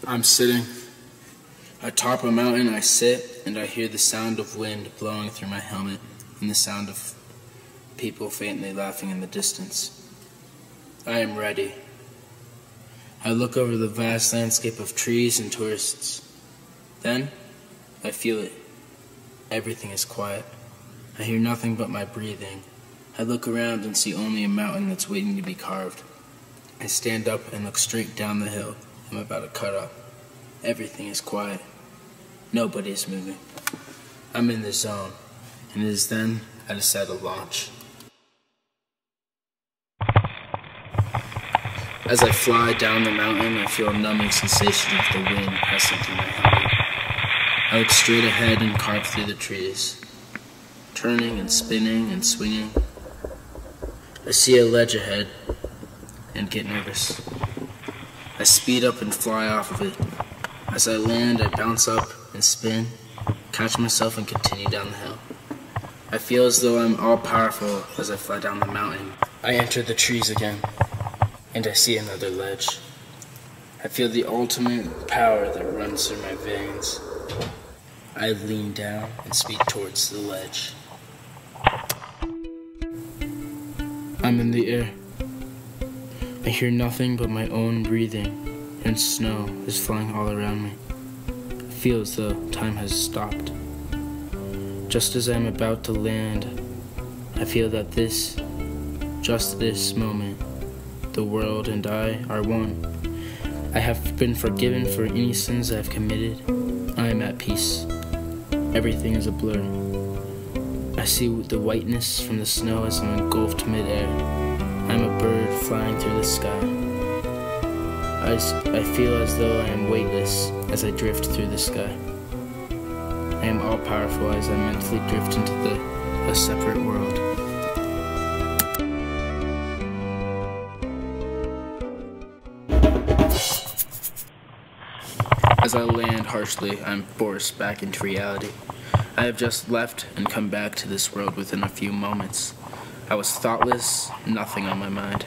I'm sitting atop a mountain. I sit and I hear the sound of wind blowing through my helmet and the sound of people faintly laughing in the distance. I am ready. I look over the vast landscape of trees and tourists. Then I feel it. Everything is quiet. I hear nothing but my breathing. I look around and see only a mountain that's waiting to be carved. I stand up and look straight down the hill I'm about to cut up. Everything is quiet. Nobody is moving. I'm in the zone, and it is then I decide to launch. As I fly down the mountain, I feel a numbing sensation of the wind passing through my helmet. I look straight ahead and carve through the trees, turning and spinning and swinging. I see a ledge ahead and get nervous. I speed up and fly off of it. As I land, I bounce up and spin, catch myself and continue down the hill. I feel as though I'm all-powerful as I fly down the mountain. I enter the trees again, and I see another ledge. I feel the ultimate power that runs through my veins. I lean down and speed towards the ledge. I'm in the air. I hear nothing but my own breathing, and snow is flying all around me. I feel as though time has stopped. Just as I'm about to land, I feel that just this moment, the world and I are one. I have been forgiven for any sins I have committed. I am at peace. Everything is a blur. I see the whiteness from the snow as I'm engulfed mid-air. I'm a bird flying through the sky. I feel as though I am weightless as I drift through the sky. I am all-powerful as I mentally drift into a separate world. As I land harshly, I'm forced back into reality. I have just left and come back to this world within a few moments. I was thoughtless, nothing on my mind.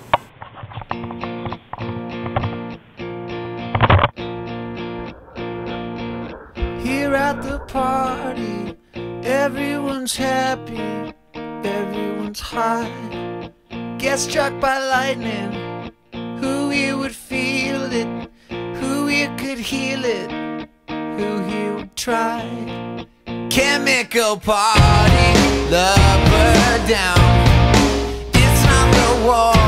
Here at the party, everyone's happy, everyone's high. Get struck by lightning, who here would feel it, who here could heal it, who here would try. Chemical party, lover down. It's not the war.